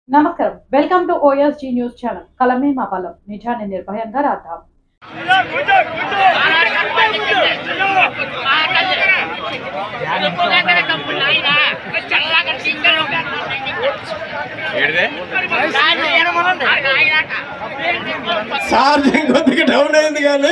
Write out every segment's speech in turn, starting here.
నమస్కారం welcome to OSG news channel కలమే మా బలం నిజాన్ని నిర్భయంగా రాద్దాం ఛార్జింగ్ కొద్దిగా డౌన్ అయింది కానీ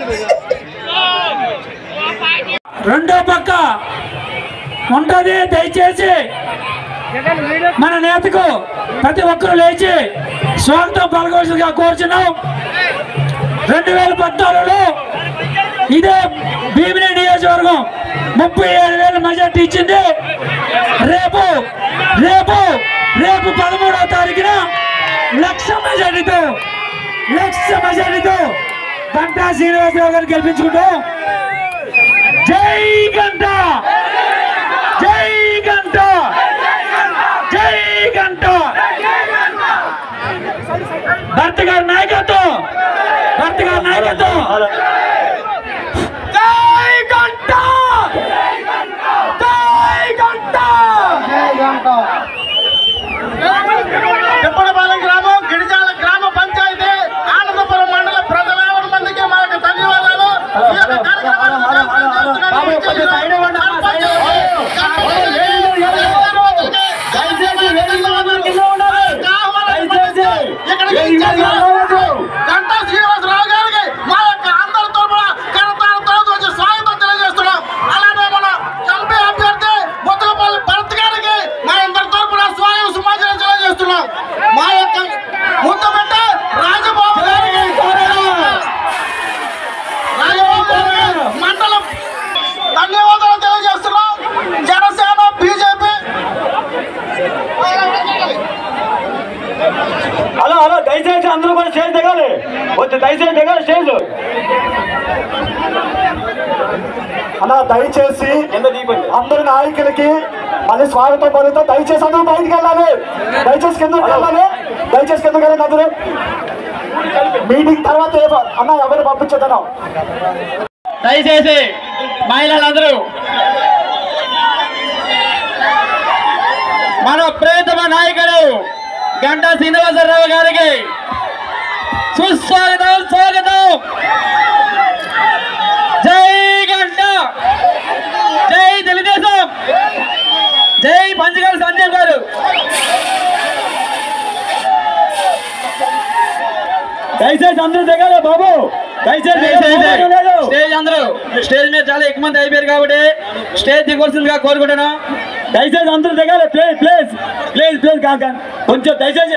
రెండో పక్క ఉంటుంది దయచేసి మన నేతకు ప్రతి ఒక్కరూ లేచి స్వాగతం పలకవలసిందిగా కోరుచున్నాం 2014లో ఇదే భీమిని నియోజకవర్గం 37,000 మెజార్టీ ఇచ్చింది రేపు 13వ తారీఖున లక్ష మెజార్టీతో గంటా శ్రీనివాసరావు గారిని గెలిపించుకుంటాం జై గంటా జై గంటా జై గంటా భర్త గారి నాయకత్వం జై గంటా జై గంటా తిప్పడపాలెం గ్రామం గిరిజాల గ్రామ పంచాయతీ ఆనందపురం మండల ప్రజల మందికి మనకు ధన్యవాదాలు. గంటా శ్రీనివాసరావు గారికి మా యొక్క అందరి తరపున కరతాళతో వచ్చి స్వాగతం తెలియజేస్తున్నాం. అలానే మన ఎంపీ అభ్యర్థి ముత్తపల్లి భరత్ గారికి మా అందరి తరపున స్వాగతం సుమాచారం తెలియజేస్తున్నాం. మా యొక్క ముత్తబెట్ట రాజబాబు గారికి మండలం ధన్యవాదాలు తెలియజేస్తున్నాం. జనసేన బీజేపీ హలో దయచేసి అందరూ కూడా స్టేజ్ దిగాలి దయచేసి దిగాలి స్టేజ్ అలా దయచేసి అందరి నాయకులకి మళ్ళీ స్వాగతం పలుకుతాం. దయచేసి అందరూ బయటికి వెళ్ళాలి. దయచేసి కిందకి వెళ్ళాలి. అందరూ మీటింగ్ తర్వాత అన్న ఎవరు పంపించదనం దయచేసి మహిళలందరూ మన ప్రియతమ నాయకుడు గంటా శ్రీనివాసరావు గారికి స్వాగతం. జై గంటా జై తెలుగుదేశం జై పంచగారి సంజయ్ గారు. దయచేసి అందరూ దిగాలి బాబు. స్టేజ్ మీద చాలా ఎక్కువ మంది అయిపోయారు కాబట్టి స్టేజ్ దిగవలసిందిగా కోరుకుంటున్నాను. దయచేసి అందరూ దిగాలి. ప్లీజ్ కొంచెం దయచేసి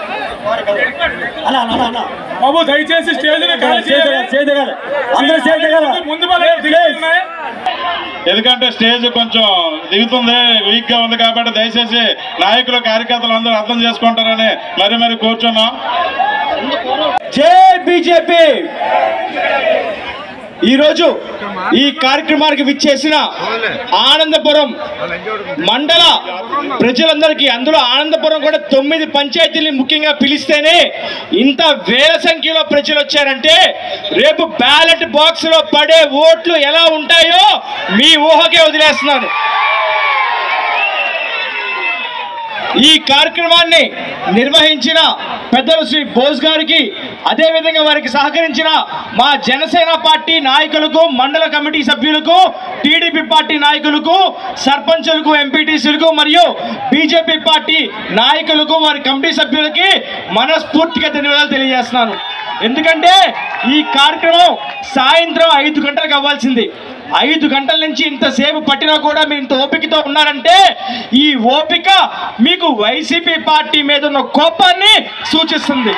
బాబు దయచేసి స్టేజ్ దిగాలి. అందరూ స్టేజ్ దిగాలి. ఎందుకంటే స్టేజ్ కొంచెం దిగుతుంది, వీక్ గా ఉంది కాబట్టి దయచేసి నాయకులు కార్యకర్తలు అందరూ అర్థం చేసుకుంటారని మరి కూర్చున్నాం. జై బీజేపీ. ఈరోజు ఈ కార్యక్రమానికి విచ్చేసిన ఆనందపురం మండల ప్రజలందరికీ, అందులో ఆనందపురం కూడా 9 పంచాయతీల్ని ముఖ్యంగా పిలిస్తేనే ఇంత వేల సంఖ్యలో ప్రజలు వచ్చారంటే రేపు బ్యాలెట్ బాక్స్ లో పడే ఓట్లు ఎలా ఉంటాయో మీ ఊహకే వదిలేస్తున్నాను. ఈ కార్యక్రమాన్ని నిర్వహించిన పెద్దలు శ్రీ బోస్ గారికి, అదేవిధంగా వారికి సహకరించిన మా జనసేన పార్టీ నాయకులకు, మండల కమిటీ సభ్యులకు, టీడీపీ పార్టీ నాయకులకు, సర్పంచులకు, ఎంపీటీసీలకు మరియు బీజేపీ పార్టీ నాయకులకు, వారి కమిటీ సభ్యులకి మనస్ఫూర్తిగా ధన్యవాదాలు తెలియజేస్తున్నాను. ఎందుకంటే ఈ కార్యక్రమం సాయంత్రం 5 గంటలకు అవ్వాల్సింది. 5 గంటల నుంచి ఇంతసేపు పట్టినా కూడా మీరు ఇంత ఓపికతో ఉన్నారంటే ఈ ఓపిక మీకు వైసీపీ పార్టీ మీద ఉన్న కోపాన్ని సూచిస్తుంది.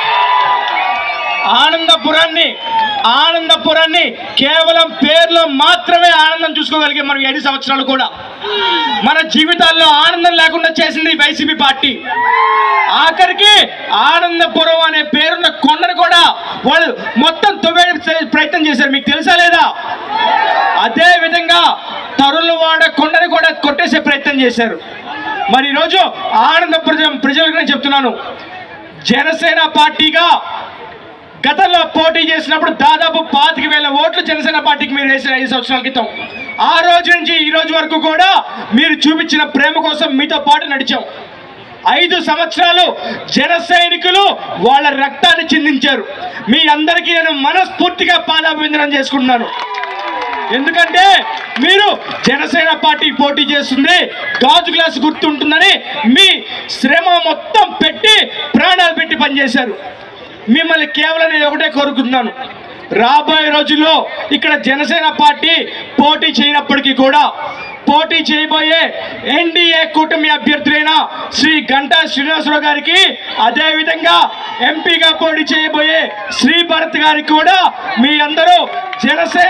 ఆనందపురాన్ని కేవలం పేర్లో మాత్రమే ఆనందం చూసుకోగలిగే మనం 7 సంవత్సరాలు కూడా మన జీవితాల్లో ఆనందం లేకుండా చేసింది వైసీపీ పార్టీ. ఆఖరికి ఆనందపురం అనే పేరున్న కొండను కూడా వాళ్ళు మొత్తం తవ్వే ప్రయత్నం చేశారు. మీకు తెలుసా లేదా? అదే విధంగా తరులవాడ కొండని కూడా కొట్టేసే ప్రయత్నం చేశారు. మరి ఈరోజు ఆనందపురం ప్రజలకు నేను చెప్తున్నాను, జనసేన పార్టీగా గతంలో పోటీ చేసినప్పుడు దాదాపు 25,000 ఓట్లు జనసేన పార్టీకి మీరు వేసిన 5 సంవత్సరాల క్రితం. ఆ రోజు నుంచి ఈ రోజు వరకు కూడా మీరు చూపించిన ప్రేమ కోసం మీతో పాటు నడిచాం. 5 సంవత్సరాలు జన సైనికులు వాళ్ళ రక్తాన్ని చిందించారు. మీ అందరికీ నేను మనస్ఫూర్తిగా పాదాభివందనం చేసుకుంటున్నాను. ఎందుకంటే మీరు జనసేన పార్టీ పోటీ చేస్తుంది గాజు గ్లాసు గుర్తుంటుందని మీ శ్రమ మొత్తం పెట్టి ప్రాణాలు పెట్టి పనిచేశారు. మిమ్మల్ని కేవలం నేను ఒకటే కోరుకుంటున్నాను, రాబోయే రోజుల్లో ఇక్కడ జనసేన పార్టీ పోటీ చేయనప్పటికీ కూడా పోటీ చేయబోయే ఎన్డీఏ కూటమి అభ్యర్థులైన శ్రీ గంటా శ్రీనివాసరావు గారికి, అదేవిధంగా ఎంపీగా పోటీ చేయబోయే శ్రీ భరత్ గారికి కూడా మీ అందరూ జనసేన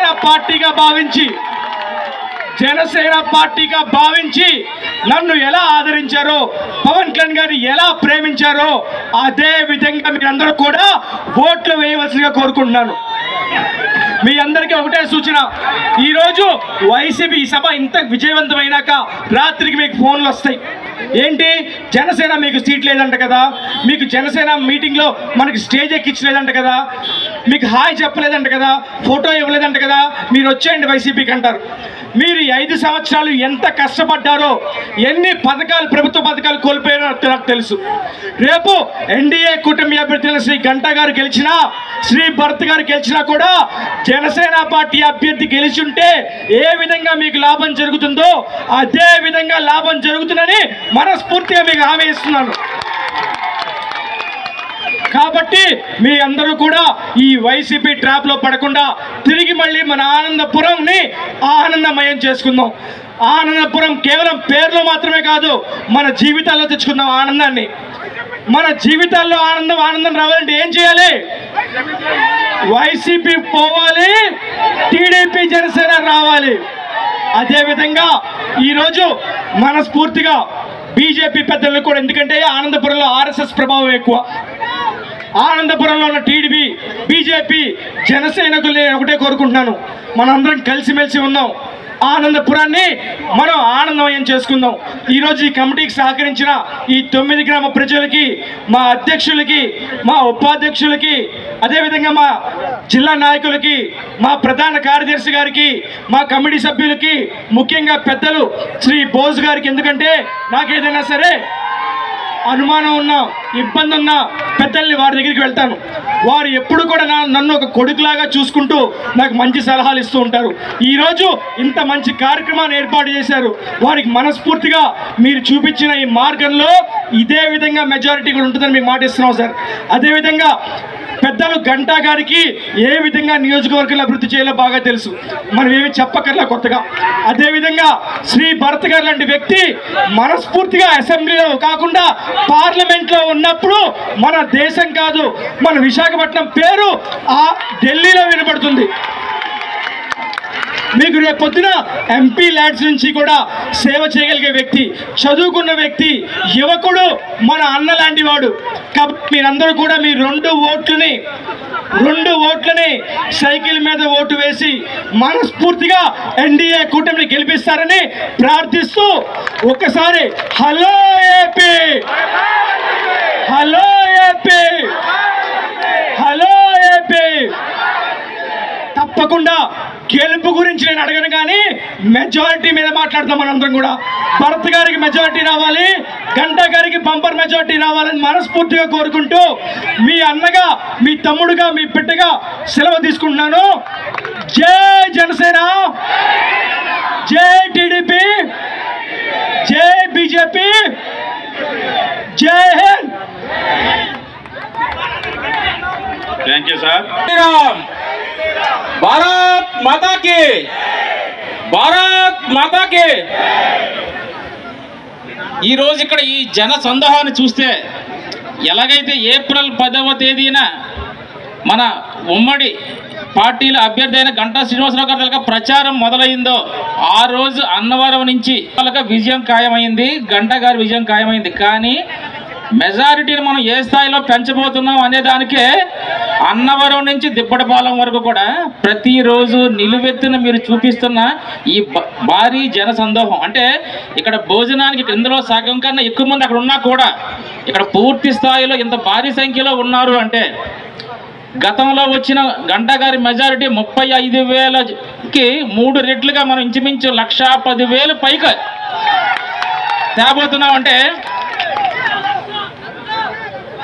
పార్టీగా భావించి నన్ను ఎలా ఆదరించారో, పవన్ కళ్యాణ్ గారిని ఎలా ప్రేమించారో అదే విధంగా మీరందరూ కూడా ఓట్లు వేయవలసిందిగా కోరుకుంటున్నాను. మీ అందరికీ ఒకటే సూచన, ఈరోజు వైసీపీ సభ ఇంత విజయవంతమైనాక రాత్రికి మీకు ఫోన్లు వస్తాయి. ఏంటి, జనసేన మీకు సీట్ లేదంట కదా, మీకు జనసేన మీటింగ్లో మనకి స్టేజ్ ఎక్కించలేదంట కదా, మీకు హాయ్ చెప్పలేదంట కదా, ఫోటో ఇవ్వలేదంట కదా, మీరు వచ్చేయండి వైసీపీకి అంటారు. మీరు 5 సంవత్సరాలు ఎంత కష్టపడ్డారో, ఎన్ని పథకాలు ప్రభుత్వ పథకాలు కోల్పోయారో నాకు తెలుసు. రేపు ఎన్డీఏ కూటమి అభ్యర్థులైన శ్రీ గంటా గారు గెలిచినా, శ్రీ భరత్ గారు గెలిచినా కూడా జనసేన పార్టీ అభ్యర్థి గెలిచుంటే ఏ విధంగా మీకు లాభం జరుగుతుందో అదే విధంగా లాభం జరుగుతుందని మనస్ఫూర్తిగా మీకు హామీ ఇస్తున్నాను. కాబట్టి మీ అందరూ కూడా ఈ వైసీపీ ట్రాప్లో పడకుండా తిరిగి మళ్ళీ మన ఆనందపురంని ఆనందమయం చేసుకుందాం. ఆనందపురం కేవలం పేర్లో మాత్రమే కాదు, మన జీవితాల్లో తెచ్చుకుందాం ఆనందాన్ని. మన జీవితాల్లో ఆనందం రావాలంటే ఏం చేయాలి? వైసీపీ పోవాలి, టీడీపీ జనసేన రావాలి. అదేవిధంగా ఈరోజు మనస్ఫూర్తిగా బీజేపీ పెద్దలు కూడా, ఎందుకంటే ఆనందపురంలో ఆర్ఎస్ఎస్ ప్రభావం ఎక్కువ, ఆనందపురంలో ఉన్న టీడీపీ బీజేపీ జనసేనకుల్ని ఒకటే కోరుకుంటున్నాను, మనందరం కలిసిమెలిసి ఉన్నాం. ఆనందపురాన్ని మనం ఆనందమయం చేసుకుందాం. ఈరోజు ఈ కమిటీకి సహకరించిన ఈ 9 గ్రామ ప్రజలకి, మా అధ్యక్షులకి, మా ఉపాధ్యక్షులకి, అదేవిధంగా మా జిల్లా నాయకులకి, మా ప్రధాన కార్యదర్శి గారికి, మా కమిటీ సభ్యులకి, ముఖ్యంగా పెద్దలు శ్రీ బోస్ గారికి, ఎందుకంటే నాకేదైనా సరే అనుమానం ఉన్నా, ఇబ్బంది ఉన్నా పెద్దల్ని వారి దగ్గరికి వెళ్తాను. వారు ఎప్పుడు కూడా నన్ను ఒక కొడుకులాగా చూసుకుంటూ నాకు మంచి సలహాలు ఇస్తూ ఉంటారు. ఈరోజు ఇంత మంచి కార్యక్రమాన్ని ఏర్పాటు చేశారు. వారికి మనస్ఫూర్తిగా మీరు చూపించిన ఈ మార్గంలో ఇదే విధంగా మెజారిటీ కూడా ఉంటుందని మీకు మాట ఇస్తున్నాం సార్. అదేవిధంగా పెద్దలు గంటా గారికి ఏ విధంగా నియోజకవర్గాలు అభివృద్ధి చేయాలో బాగా తెలుసు, మనం ఏమి చెప్పకర్లా కొత్తగా. అదేవిధంగా శ్రీ భరత్ గారు లాంటి వ్యక్తి మనస్ఫూర్తిగా అసెంబ్లీలో కాకుండా పార్లమెంట్లో ఉన్నప్పుడు మన దేశం కాదు, మన విశాఖపట్నం పేరు ఆ ఢిల్లీలో వినబడుతుంది. మీకు రేపు పొద్దున ఎంపీ ల్యాడ్స్ నుంచి కూడా సేవ చేయగలిగే వ్యక్తి, చదువుకున్న వ్యక్తి, యువకుడు, మన అన్న లాంటి వాడు. కాబట్టి మీరందరూ కూడా మీ 2 ఓట్లని సైకిల్ మీద ఓటు వేసి మనస్ఫూర్తిగా ఎన్డీఏ కూటమిని గెలిపిస్తారని ప్రార్థిస్తూ ఒక్కసారి hello AP, hello AP, hello AP. తప్పకుండా గెలుపు గురించి నేను అడగను, కానీ మెజారిటీ మీద మాట్లాడతాం మనందరం కూడా. భరత్ గారికి మెజారిటీ రావాలి, గంటా గారికి బంపర్ మెజారిటీ రావాలని మనస్ఫూర్తిగా కోరుకుంటూ మీ అన్నగా, మీ తమ్ముడుగా, మీ బిడ్డగా సెలవు తీసుకుంటున్నాను. జై జనసేన, జై టీడీపీ, జై బీజేపీ, జై Hind. Thank you sir. Bharat మాతాకి, భారత్ మాతాకి. ఈరోజు ఇక్కడ ఈ జన సందోహాన్ని చూస్తే, ఎలాగైతే ఏప్రిల్ 10వ తేదీన మన ఉమ్మడి పార్టీల అభ్యర్థి అయిన గంటా శ్రీనివాసరావు గారి ప్రచారం మొదలైందో ఆ రోజు అన్నవరం నుంచి వాళ్ళకి విజయం ఖాయమైంది, గంటా గారి విజయం ఖాయమైంది. కానీ మెజారిటీని మనం ఏ స్థాయిలో పెంచబోతున్నాం అనే దానికే అన్నవరం నుంచి దిబ్బడపాలెం వరకు కూడా ప్రతిరోజు నిలువెత్తున మీరు చూపిస్తున్న ఈ భారీ జన సందోహం. అంటే ఇక్కడ భోజనానికి ఇందులో సగం కన్నా ఎక్కువ మంది అక్కడ ఉన్నా కూడా ఇక్కడ పూర్తి స్థాయిలో ఇంత భారీ సంఖ్యలో ఉన్నారు అంటే, గతంలో వచ్చిన గంటా గారి మెజారిటీ 35,000కి 3 రెట్లుగా మనం ఇంచుమించు 1,10,000 పైకి తేబోతున్నాం. అంటే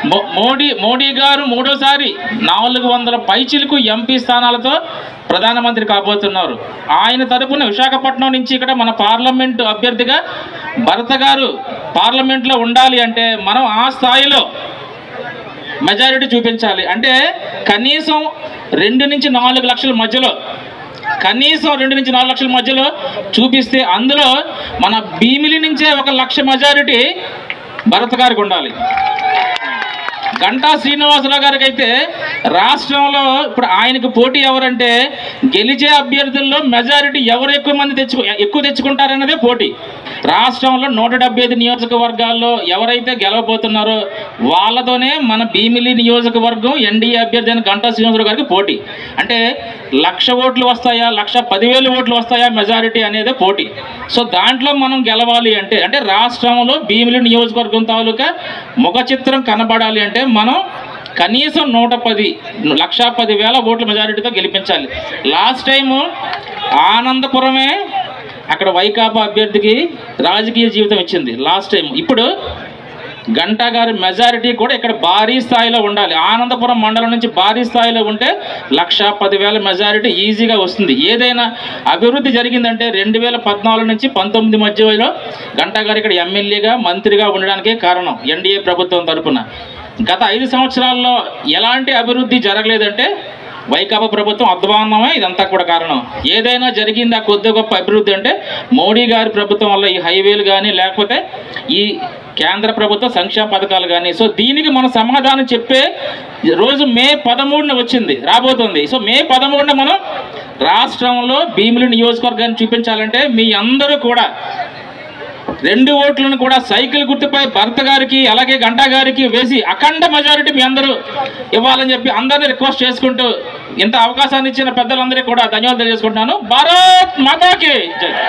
మోడీ గారు మూడోసారి 400 పైచిలకు ఎంపీ స్థానాలతో ప్రధానమంత్రి కాబోతున్నారు. ఆయన తరపున విశాఖపట్నం నుంచి ఇక్కడ మన పార్లమెంటు అభ్యర్థిగా భరత్ గారు పార్లమెంట్లో ఉండాలి అంటే మనం ఆ స్థాయిలో మెజారిటీ చూపించాలి. అంటే కనీసం 2 నుంచి 4 లక్షల మధ్యలో, కనీసం 2 నుంచి 4 లక్షల మధ్యలో చూపిస్తే అందులో మన భీమిలి నుంచే 1 లక్ష మెజారిటీ భరత్ గారికి ఉండాలి. గంటా శ్రీనివాసరావు గారికి అయితే రాష్ట్రంలో ఇప్పుడు ఆయనకు పోటీ ఎవరంటే గెలిచే అభ్యర్థుల్లో మెజారిటీ ఎవరు ఎక్కువ తెచ్చుకుంటారన్నదే పోటీ. రాష్ట్రంలో 175 నియోజకవర్గాల్లో ఎవరైతే గెలవబోతున్నారో వాళ్ళతోనే మన భీమిలి నియోజకవర్గం ఎన్డీఏ అభ్యర్థి అయిన గంటా శ్రీనివాసరావు గారికి పోటీ. అంటే 1,00,000 ఓట్లు వస్తాయా, 1,10,000 ఓట్లు వస్తాయా మెజారిటీ అనేదే పోటీ. సో దాంట్లో మనం గెలవాలి అంటే రాష్ట్రంలో భీమిలి నియోజకవర్గం తాలూకా ముఖ చిత్రం కనబడాలి అంటే మనం కనీసం 1,10,000 ఓట్ల మెజారిటీతో గెలిపించాలి. లాస్ట్ టైము ఆనందపురమే అక్కడ వైకాపా అభ్యర్థికి రాజకీయ జీవితం ఇచ్చింది లాస్ట్ టైం. ఇప్పుడు గంటా గారి మెజారిటీ కూడా ఇక్కడ భారీ స్థాయిలో ఉండాలి. ఆనందపురం మండలం నుంచి భారీ స్థాయిలో ఉంటే 1,10,000 మెజారిటీ ఈజీగా వస్తుంది. ఏదైనా అభివృద్ధి జరిగిందంటే 2014 నుంచి 19 మధ్యలో గంటా గారు ఇక్కడ ఎమ్మెల్యేగా మంత్రిగా ఉండడానికే కారణం ఎన్డీఏ ప్రభుత్వం తరఫున. గత 5 సంవత్సరాల్లో ఎలాంటి అభివృద్ధి జరగలేదంటే వైకాపా ప్రభుత్వం అధ్వాన్నమే ఇదంతా కూడా కారణం. ఏదైనా జరిగింది ఆ కొద్ది గొప్ప అభివృద్ధి అంటే మోడీ గారి ప్రభుత్వం వల్ల ఈ హైవేలు కానీ లేకపోతే ఈ కేంద్ర ప్రభుత్వ సంక్షేమ పథకాలు కానీ. సో దీనికి మనం సమాధానం చెప్పే రోజు మే 13న వచ్చింది రాబోతుంది. సో మే 13న మనం రాష్ట్రంలో భీమిలి నియోజకవర్గాన్ని చూపించాలంటే మీ అందరూ కూడా 2 ఓట్లను కూడా సైకిల్ గుర్తుపై భరత్ గారికి అలాగే గంటా గారికి వేసి అఖండ మెజారిటీ మీ అందరూ ఇవ్వాలని చెప్పి అందరినీ రిక్వెస్ట్ చేసుకుంటూ ఇంత అవకాశాన్ని ఇచ్చిన పెద్దలందరికీ కూడా ధన్యవాదాలు తెలియజేసుకుంటున్నాను. భారత్ మాతాకి జై.